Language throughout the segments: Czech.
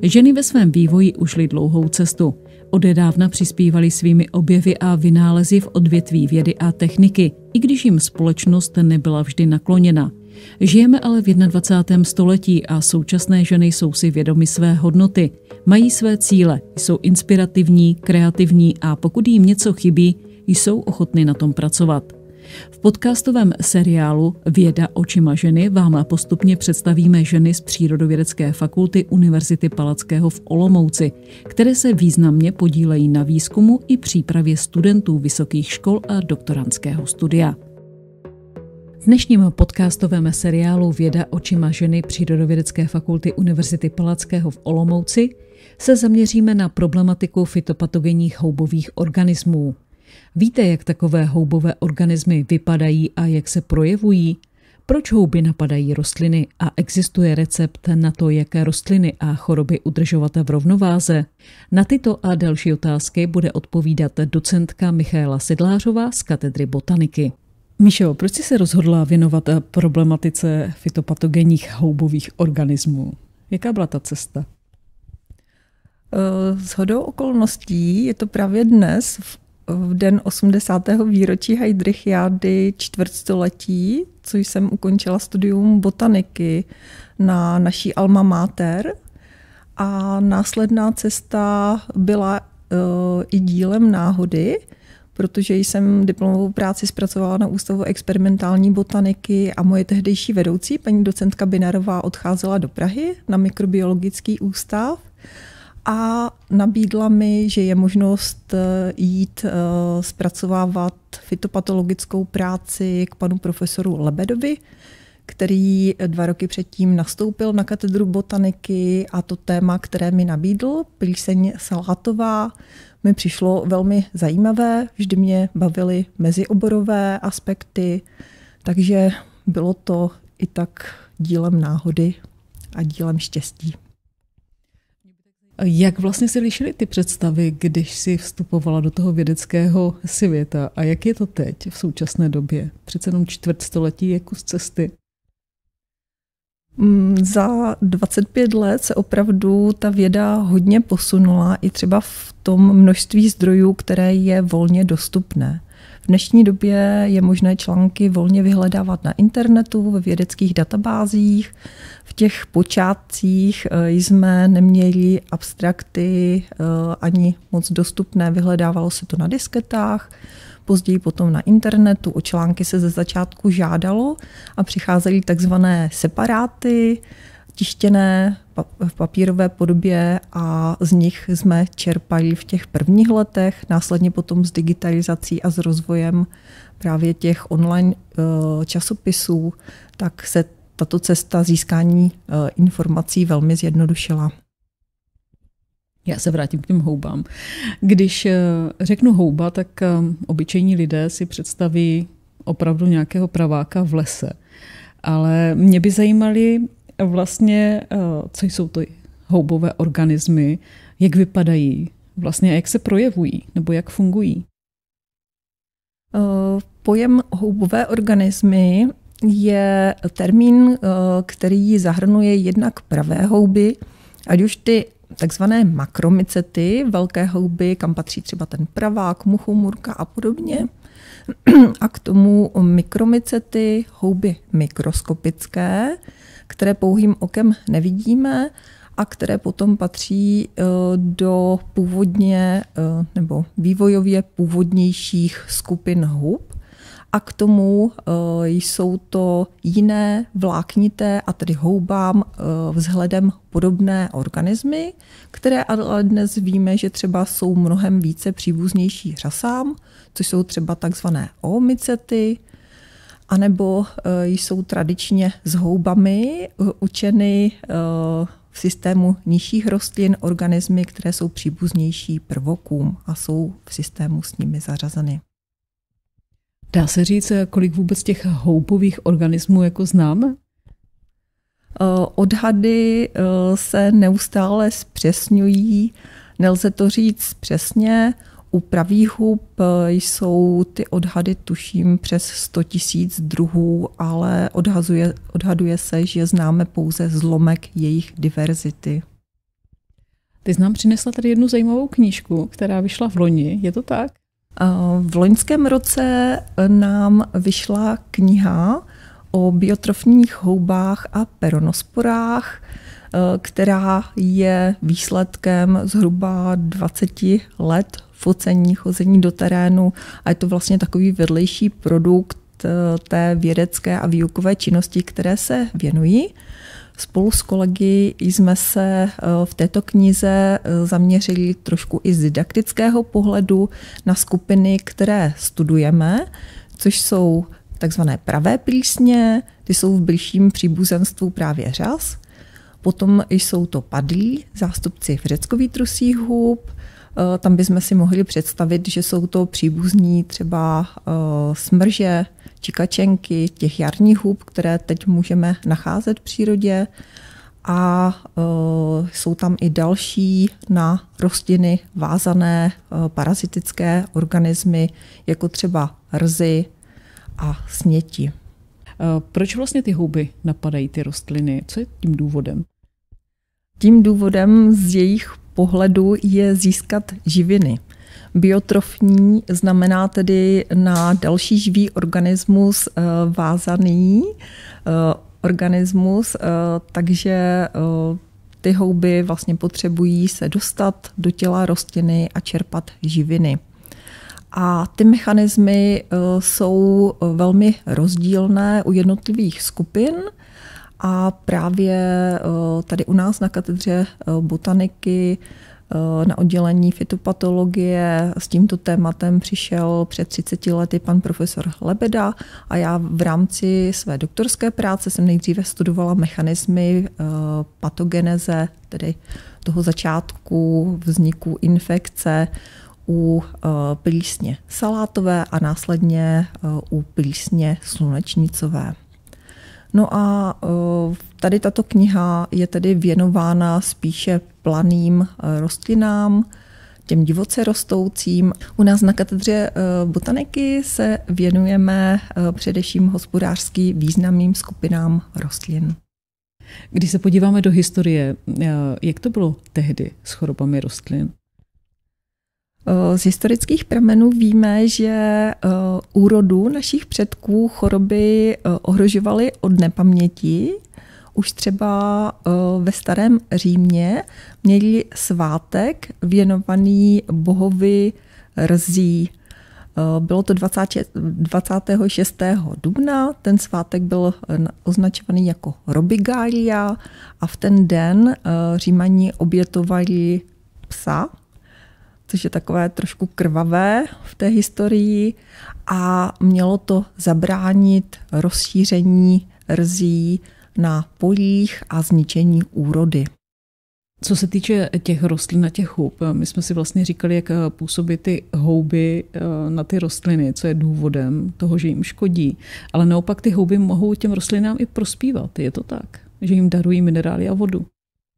Ženy ve svém vývoji ušly dlouhou cestu. Odedávna přispívaly svými objevy a vynálezy v odvětví vědy a techniky, i když jim společnost nebyla vždy nakloněna. Žijeme ale v 21. století a současné ženy jsou si vědomy své hodnoty, mají své cíle, jsou inspirativní, kreativní a pokud jim něco chybí, jsou ochotny na tom pracovat. V podcastovém seriálu Věda očima ženy vám postupně představíme ženy z Přírodovědecké fakulty Univerzity Palackého v Olomouci, které se významně podílejí na výzkumu i přípravě studentů vysokých škol a doktorandského studia. V dnešním podcastovém seriálu Věda očima ženy Přírodovědecké fakulty Univerzity Palackého v Olomouci se zaměříme na problematiku fytopatogenních houbových organismů. Víte, jak takové houbové organismy vypadají a jak se projevují? Proč houby napadají rostliny a existuje recept na to, jaké rostliny a choroby udržovat v rovnováze? Na tyto a další otázky bude odpovídat docentka Michaela Sedlářová z katedry botaniky. Míšo, proč jsi se rozhodla věnovat problematice fytopatogenních houbových organismů? Jaká byla ta cesta? Shodou okolností je to právě dnes, v den 80. výročí Heydrichiády čtvrtstoletí, co jsem ukončila studium botaniky na naší alma mater. A následná cesta byla i dílem náhody, protože jsem diplomovou práci zpracovala na Ústavu experimentální botaniky a moje tehdejší vedoucí, paní docentka Binarová, odcházela do Prahy na mikrobiologický ústav a nabídla mi, že je možnost jít zpracovávat fytopatologickou práci k panu profesoru Lebedovi, který 2 roky předtím nastoupil na katedru botaniky a to téma, které mi nabídl, plíseň salátová, mi přišlo velmi zajímavé, vždy mě bavily mezioborové aspekty, takže bylo to i tak dílem náhody a dílem štěstí. Jak vlastně se lišily ty představy, když jsi vstupovala do toho vědeckého světa a jak je to teď v současné době? Přece jenom čtvrtstoletí je kus cesty. Za 25 let se opravdu ta věda hodně posunula i třeba v tom množství zdrojů, které je volně dostupné. V dnešní době je možné články volně vyhledávat na internetu, ve vědeckých databázích. V těch počátcích jsme neměli abstrakty ani moc dostupné, vyhledávalo se to na disketách, později potom na internetu. O články se ze začátku žádalo a přicházely takzvané separáty, tištěné v papírové podobě a z nich jsme čerpali v těch prvních letech, následně potom s digitalizací a s rozvojem právě těch online časopisů, tak se tato cesta získání informací velmi zjednodušila. Já se vrátím k těm houbám. Když řeknu houba, tak obyčejní lidé si představí opravdu nějakého praváka v lese. Ale mě by zajímaly vlastně, co jsou to houbové organismy, jak vypadají, vlastně jak se projevují nebo jak fungují. Pojem houbové organismy je termín, který zahrnuje jednak pravé houby, ať už ty takzvané makromycety, velké houby, kam patří třeba ten pravák, muchomůrka a podobně. A k tomu mikromycety, houby mikroskopické, které pouhým okem nevidíme a které potom patří do původně nebo vývojově původnějších skupin hub. A k tomu jsou to jiné vláknité a tedy houbám vzhledem podobné organismy, které ale dnes víme, že třeba jsou mnohem více příbuznější řasám, což jsou třeba takzvané oomycety, anebo jsou tradičně s houbami učeny v systému nižších rostlin organismy, které jsou příbuznější prvokům a jsou v systému s nimi zařazeny. Dá se říct, kolik vůbec těch houbových organismů jako známe? Odhady se neustále zpřesňují, nelze to říct přesně. U pravých hub jsou ty odhady, tuším, přes 100 000 druhů, ale odhaduje se, že známe pouze zlomek jejich diverzity. Ty jsi nám přinesla tady jednu zajímavou knížku, která vyšla v loni, je to tak? V loňském roce nám vyšla kniha o biotrofních houbách a peronosporách, která je výsledkem zhruba 20 let focení, chození do terénu a je to vlastně takový vedlejší produkt té vědecké a výukové činnosti, které se věnují. Spolu s kolegy jsme se v této knize zaměřili trošku i z didaktického pohledu na skupiny, které studujeme, což jsou takzvané pravé plísně, ty jsou v bližším příbuzenstvu právě řas. Potom jsou to padlí, zástupci vřeckovýtrusích hub. Tam bychom si mohli představit, že jsou to příbuzní třeba smrže, čikačenky, těch jarních hub, které teď můžeme nacházet v přírodě. A jsou tam i další na rostliny vázané parazitické organismy, jako třeba rzy a sněti. Proč vlastně ty houby napadají ty rostliny? Co je tím důvodem? Tím důvodem z jejich pohledu je získat živiny. Biotrofní znamená tedy na další živý organismus vázaný organismus, takže ty houby vlastně potřebují se dostat do těla rostliny a čerpat živiny. A ty mechanismy jsou velmi rozdílné u jednotlivých skupin a právě tady u nás na katedře botaniky na oddělení fytopatologie s tímto tématem přišel před 30 lety pan profesor Lebeda a já v rámci své doktorské práce jsem nejdříve studovala mechanismy patogeneze, tedy toho začátku vzniku infekce u plísně salátové a následně u plísně slunečnicové. No a tady tato kniha je tedy věnována spíše planým rostlinám, těm divoce rostoucím. U nás na katedře botaniky se věnujeme především hospodářsky významným skupinám rostlin. Když se podíváme do historie, jak to bylo tehdy s chorobami rostlin? Z historických pramenů víme, že úrodu našich předků choroby ohrožovaly od nepaměti. Už třeba ve starém Římě měli svátek věnovaný bohovi rzí. Bylo to 26. dubna, ten svátek byl označovaný jako Robigalia a v ten den Římani obětovali psa, což je takové trošku krvavé v té historii a mělo to zabránit rozšíření rzí na polích a zničení úrody. Co se týče těch rostlin a těch hub, my jsme si vlastně říkali, jak působí ty houby na ty rostliny, co je důvodem toho, že jim škodí. Ale naopak ty houby mohou těm rostlinám i prospívat. Je to tak, že jim darují minerály a vodu?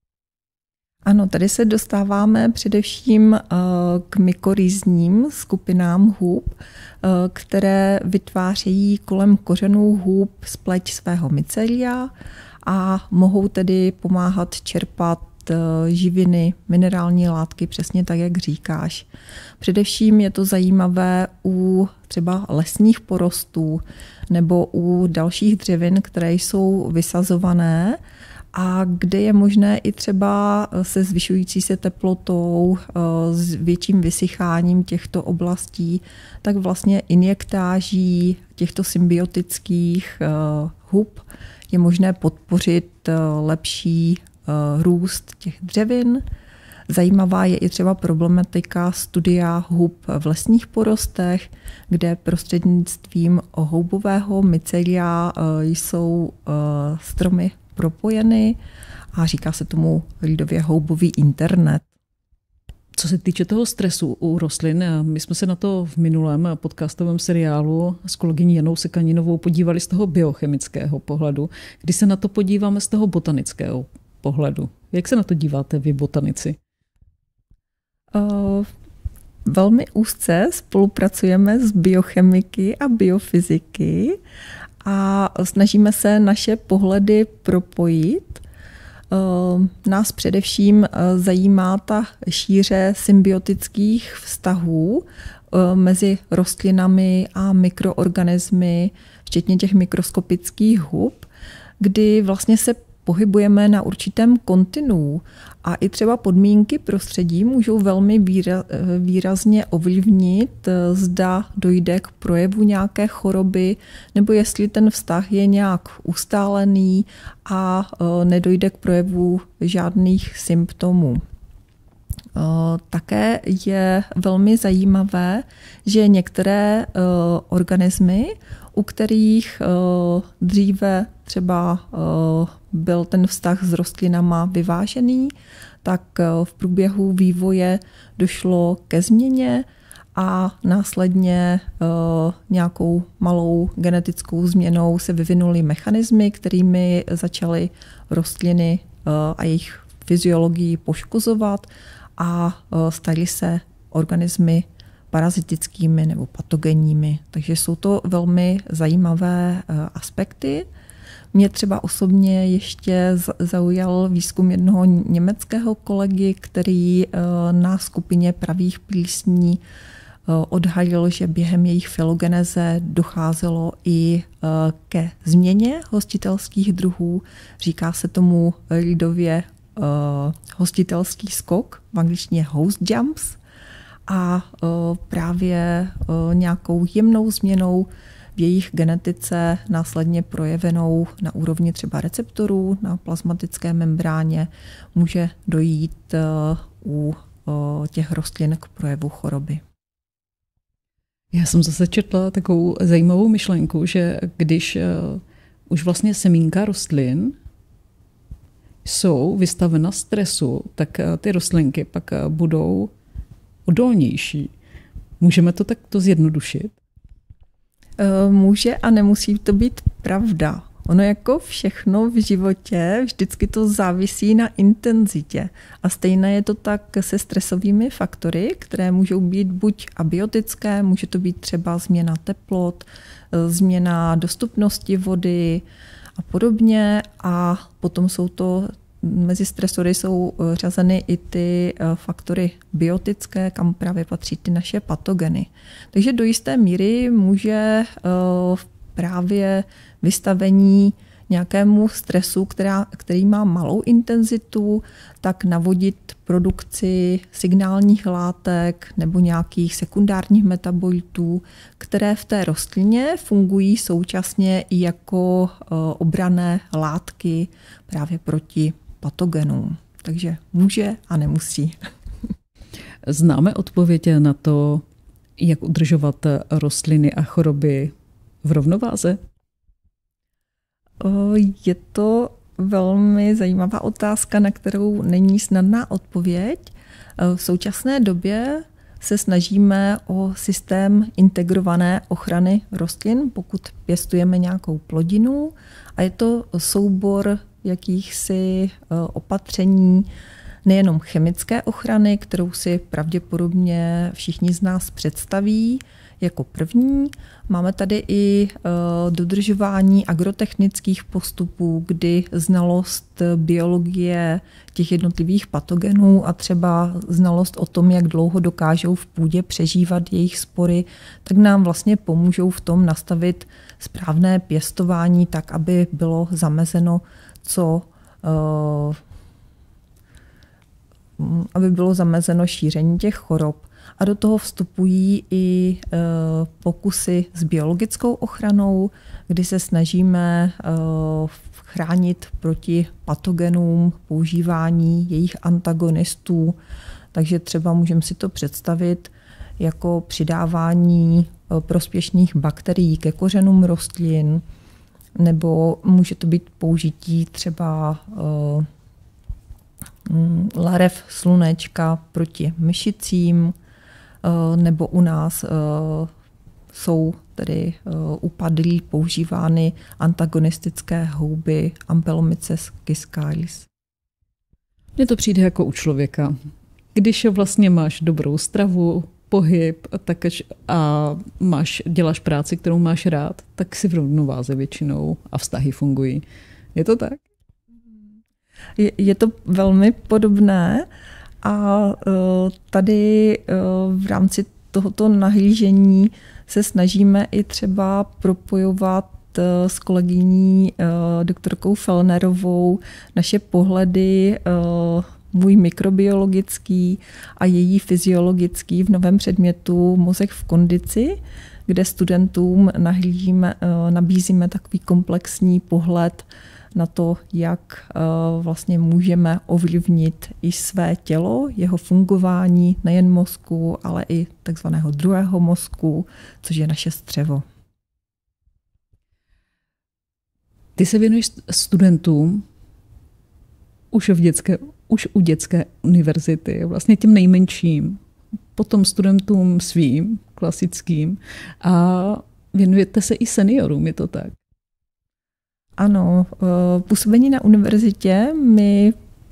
Ano, tady se dostáváme především k mykorýzním skupinám hub, které vytvářejí kolem kořenů hub spleť svého mycelia a mohou tedy pomáhat čerpat živiny, minerální látky, přesně tak, jak říkáš. Především je to zajímavé u třeba lesních porostů nebo u dalších dřevin, které jsou vysazované a kde je možné i třeba se zvyšující se teplotou, s větším vysycháním těchto oblastí, tak vlastně injektáží těchto symbiotických hub je možné podpořit lepší růst těch dřevin. Zajímavá je i třeba problematika studia hub v lesních porostech, kde prostřednictvím houbového mycelia jsou stromy propojeny a říká se tomu lidově houbový internet. Co se týče toho stresu u rostlin, my jsme se na to v minulém podcastovém seriálu s kolegyní Janou Sekaninovou podívali z toho biochemického pohledu, kdy se na to podíváme z toho botanického pohledu. Jak se na to díváte vy, botanici? Velmi úzce spolupracujeme s biochemiky a biofyziky a snažíme se naše pohledy propojit. Nás především zajímá ta šíře symbiotických vztahů mezi rostlinami a mikroorganismy, včetně těch mikroskopických hub, kdy vlastně se pohybujeme na určitém kontinu a i třeba podmínky prostředí můžou velmi výrazně ovlivnit, zda dojde k projevu nějaké choroby, nebo jestli ten vztah je nějak ustálený a nedojde k projevu žádných symptomů. Také je velmi zajímavé, že některé organismy, u kterých dříve třeba byl ten vztah s rostlinama vyvážený, tak v průběhu vývoje došlo ke změně a následně nějakou malou genetickou změnou se vyvinuly mechanismy, kterými začaly rostliny a jejich fyziologii poškozovat a staly se organismy parazitickými nebo patogenními. Takže jsou to velmi zajímavé aspekty. Mě třeba osobně ještě zaujal výzkum jednoho německého kolegy, který na skupině pravých plísní odhalil, že během jejich filogeneze docházelo i ke změně hostitelských druhů. Říká se tomu lidově hostitelský skok, v angličtině host jumps, a právě nějakou jemnou změnou v jejich genetice, následně projevenou na úrovni třeba receptorů na plazmatické membráně, může dojít u těch rostlin k projevu choroby. Já jsem zase četla takovou zajímavou myšlenku, že když už vlastně semínka rostlin jsou vystavena stresu, tak ty rostlinky pak budou odolnější. Můžeme to takto zjednodušit? Může a nemusí to být pravda. Ono jako všechno v životě, vždycky to závisí na intenzitě. A stejné je to tak se stresovými faktory, které můžou být buď abiotické, může to být třeba změna teplot, změna dostupnosti vody a podobně. A potom jsou to mezi stresory jsou řazeny i ty faktory biotické, kam právě patří ty naše patogeny. Takže do jisté míry může právě vystavení nějakému stresu, který má malou intenzitu, tak navodit produkci signálních látek nebo nějakých sekundárních metabolitů, které v té rostlině fungují současně i jako obranné látky právě proti patogenům. Takže může a nemusí. Známe odpověď na to, jak udržovat rostliny a choroby v rovnováze? Je to velmi zajímavá otázka, na kterou není snadná odpověď. V současné době se snažíme o systém integrované ochrany rostlin, pokud pěstujeme nějakou plodinu, a je to soubor jakýchsi opatření, nejenom chemické ochrany, kterou si pravděpodobně všichni z nás představí jako první. Máme tady i dodržování agrotechnických postupů, kdy znalost biologie těch jednotlivých patogenů a třeba znalost o tom, jak dlouho dokážou v půdě přežívat jejich spory, tak nám vlastně pomůžou v tom nastavit správné pěstování tak, aby bylo zamezeno šíření těch chorob. A do toho vstupují i pokusy s biologickou ochranou, kdy se snažíme chránit proti patogenům, používání jejich antagonistů. Takže třeba můžeme si to představit jako přidávání prospěšných bakterií ke kořenům rostlin, nebo může to být použití třeba larev slunečka proti myšicím, nebo u nás jsou tedy u padlí používány antagonistické houby Ampelomyces kiscalis. Mně to přijde jako u člověka. Když vlastně máš dobrou stravu, pohyb a děláš práci, kterou máš rád, tak si v rovnováze většinou a vztahy fungují. Je to tak? Je to velmi podobné a tady v rámci tohoto nahlížení se snažíme i třeba propojovat s kolegyní doktorkou Fellnerovou naše pohledy, můj mikrobiologický a její fyziologický v novém předmětu Mozek v kondici, kde studentům nabízíme takový komplexní pohled na to, jak vlastně můžeme ovlivnit i své tělo, jeho fungování, nejen mozku, ale i takzvaného druhého mozku, což je naše střevo. Ty se věnuješ studentům už u dětské univerzity, vlastně těm nejmenším, potom studentům svým, klasickým, a věnujete se i seniorům, je to tak? Ano, působení na univerzitě mi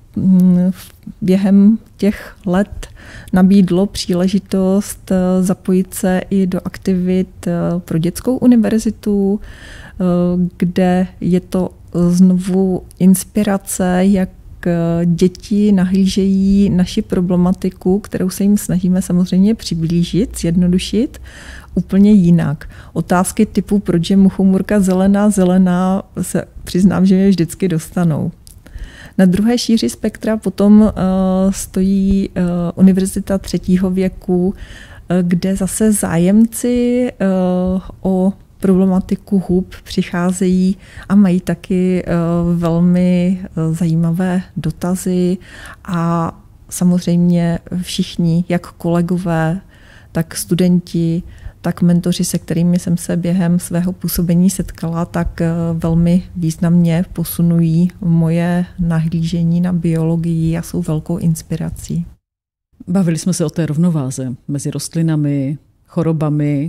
během těch let nabídlo příležitost zapojit se i do aktivit pro dětskou univerzitu, kde je to znovu inspirace, jak děti nahlížejí naši problematiku, kterou se jim snažíme samozřejmě přiblížit, zjednodušit, úplně jinak. Otázky typu, proč je muchomůrka zelená, se přiznám, že mě vždycky dostanou. Na druhé šíři spektra potom stojí Univerzita třetího věku, kde zase zájemci o problematiku hub přicházejí a mají taky velmi zajímavé dotazy a samozřejmě všichni, jak kolegové, tak studenti, tak mentoři, se kterými jsem se během svého působení setkala, tak velmi významně posunují moje nahlížení na biologii a jsou velkou inspirací. Bavili jsme se o té rovnováze mezi rostlinami, chorobami,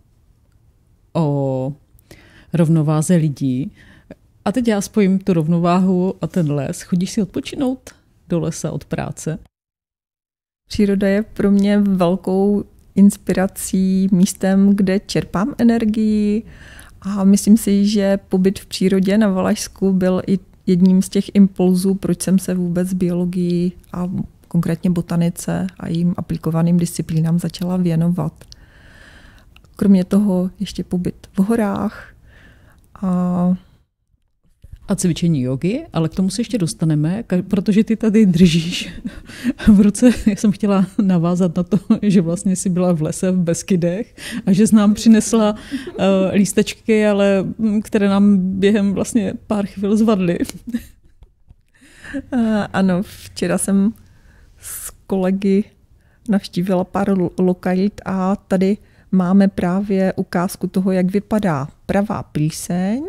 o rovnováze lidí. A teď já spojím tu rovnováhu a ten les. Chodíš si odpočinout do lesa od práce? Příroda je pro mě velkou inspirací, místem, kde čerpám energii a myslím si, že pobyt v přírodě na Valašsku byl i jedním z těch impulzů, proč jsem se vůbec biologii a konkrétně botanice a jejím aplikovaným disciplínám začala věnovat. Kromě toho ještě pobyt v horách a cvičení jogy, ale k tomu se ještě dostaneme, protože ty tady držíš v ruce. Já jsem chtěla navázat na to, že vlastně jsi byla v lese v Beskydech a že jsi nám přinesla lístečky, ale které nám během vlastně pár chvil zvadly. Ano, včera jsem s kolegy navštívila pár lokalit a tady máme právě ukázku toho, jak vypadá pravá plíseň.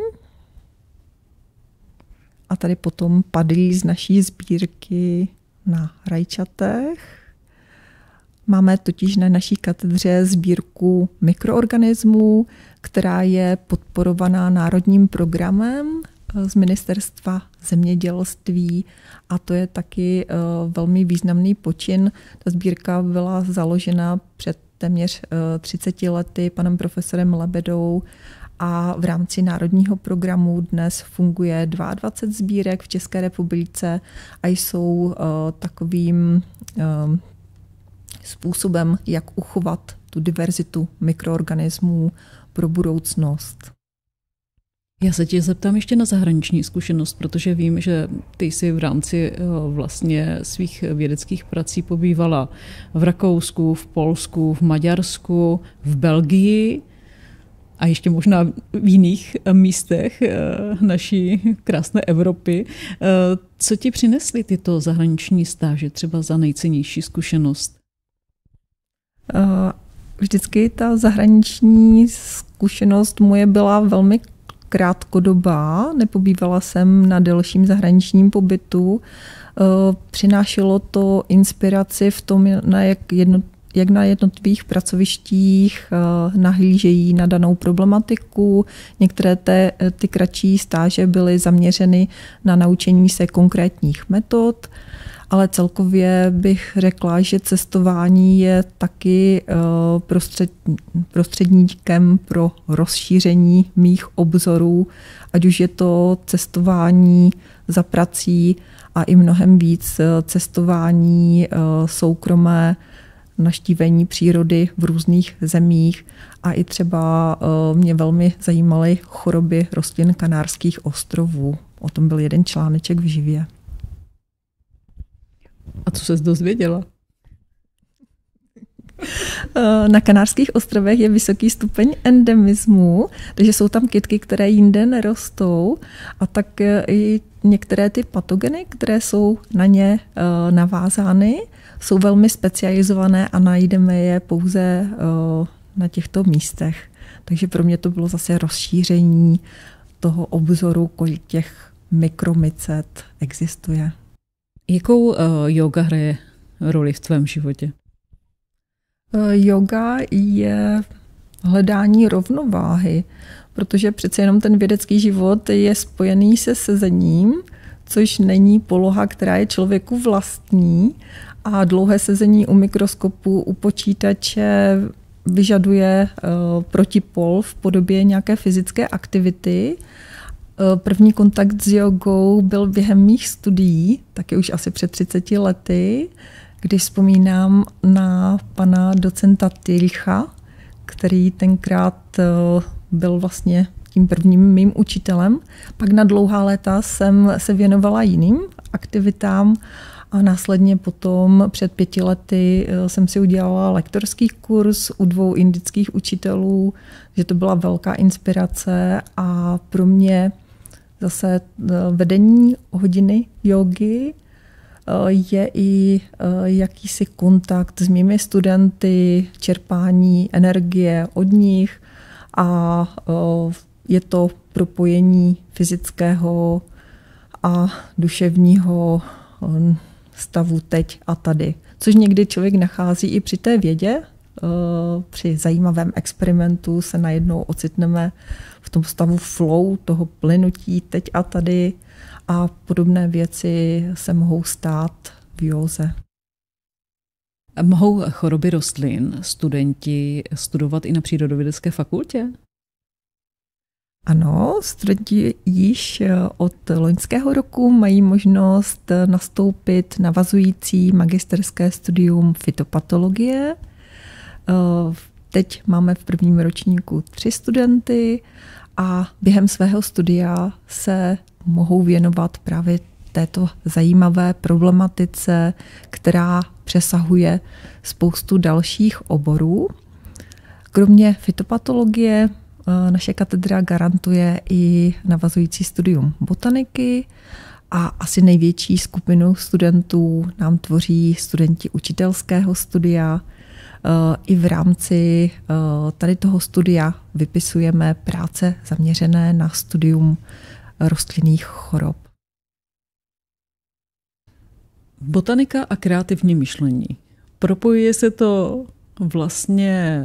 A tady potom padlí z naší sbírky na rajčatech. Máme totiž na naší katedře sbírku mikroorganismů, která je podporovaná národním programem z Ministerstva zemědělství a to je taky velmi významný počin. Ta sbírka byla založena před téměř 30 lety panem profesorem Lebedou a v rámci národního programu dnes funguje 22 sbírek v České republice a jsou takovým způsobem, jak uchovat tu diverzitu mikroorganismů pro budoucnost. Já se tě zeptám ještě na zahraniční zkušenost, protože vím, že ty jsi v rámci vlastně svých vědeckých prací pobývala v Rakousku, v Polsku, v Maďarsku, v Belgii a ještě možná v jiných místech naší krásné Evropy. Co ti přinesly tyto zahraniční stáže, třeba za nejcennější zkušenost? Vždycky ta zahraniční zkušenost moje byla velmi krátkodobá, nepobývala jsem na delším zahraničním pobytu. Přinášelo to inspiraci v tom, jak na jednotlivých pracovištích nahlížejí na danou problematiku. Některé ty kratší stáže byly zaměřeny na naučení se konkrétních metod ale celkově bych řekla, že cestování je taky prostředníkem pro rozšíření mých obzorů, ať už je to cestování za prací a i mnohem víc cestování soukromé, navštívení přírody v různých zemích a i třeba mě velmi zajímaly choroby rostlin Kanárských ostrovů. O tom byl jeden článeček v Živě. A co ses dozvěděla? Na Kanárských ostrovech je vysoký stupeň endemismu, takže jsou tam kytky, které jinde nerostou a tak i některé ty patogeny, které jsou na ně navázány, jsou velmi specializované a najdeme je pouze na těchto místech. Takže pro mě to bylo zase rozšíření toho obzoru, kolik těch mikromycet existuje. Jakou yoga hraje roli v tvém životě? Yoga je hledání rovnováhy, protože přece jenom ten vědecký život je spojený se sezením, což není poloha, která je člověku vlastní, a dlouhé sezení u mikroskopu, u počítače vyžaduje protipol v podobě nějaké fyzické aktivity. První kontakt s jogou byl během mých studií, taky už asi před 30 lety, když vzpomínám na pana docenta Tilcha, který tenkrát byl vlastně tím prvním mým učitelem. Pak na dlouhá léta jsem se věnovala jiným aktivitám a následně potom před 5 lety jsem si udělala lektorský kurz u 2 indických učitelů, že to byla velká inspirace a pro mě zase vedení hodiny jógy je i jakýsi kontakt s mými studenty, čerpání energie od nich a je to propojení fyzického a duševního stavu teď a tady. Což někdy člověk nachází i při té vědě. Při zajímavém experimentu se najednou ocitneme v tom stavu flow, toho plynutí teď a tady, a podobné věci se mohou stát v józe. Mohou choroby rostlin studenti studovat i na Přírodovědecké fakultě? Ano, studenti již od loňského roku mají možnost nastoupit navazující magisterské studium fytopatologie. Teď máme v prvním ročníku 3 studenty a během svého studia se mohou věnovat právě této zajímavé problematice, která přesahuje spoustu dalších oborů. Kromě fytopatologie naše katedra garantuje i navazující studium botaniky a asi největší skupinu studentů nám tvoří studenti učitelského studia. I v rámci tady toho studia vypisujeme práce zaměřené na studium rostlinných chorob. Botanika a kreativní myšlení. Propojuje se to vlastně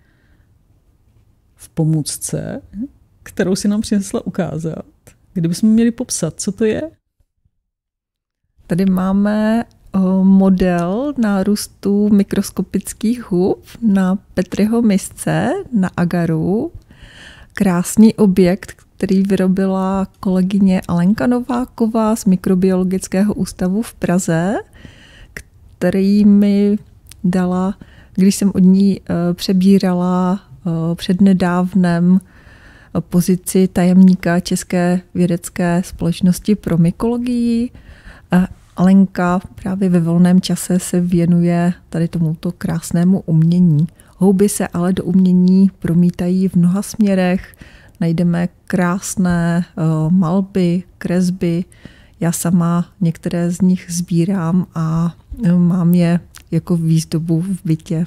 v pomůcce, kterou si nám přinesla ukázat. Kdybychom měli popsat, co to je? Tady máme model nárůstu mikroskopických hub na Petriho misce na agaru. Krásný objekt, který vyrobila kolegyně Alenka Nováková z Mikrobiologického ústavu v Praze, který mi dala, když jsem od ní přebírala přednedávnem pozici tajemníka České vědecké společnosti pro mykologii. Alenka právě ve volném čase se věnuje tady tomuto krásnému umění. Houby se ale do umění promítají v mnoha směrech. Najdeme krásné malby, kresby. Já sama některé z nich sbírám a mám je jako výzdobu v bytě.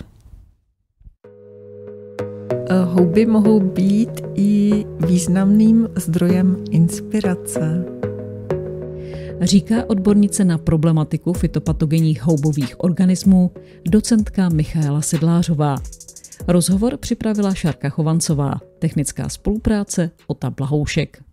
Houby mohou být i významným zdrojem inspirace. Říká odbornice na problematiku fytopatogenních houbových organismů docentka Michaela Sedlářová. Rozhovor připravila Šárka Chovancová, technická spolupráce Ota Blahoušek.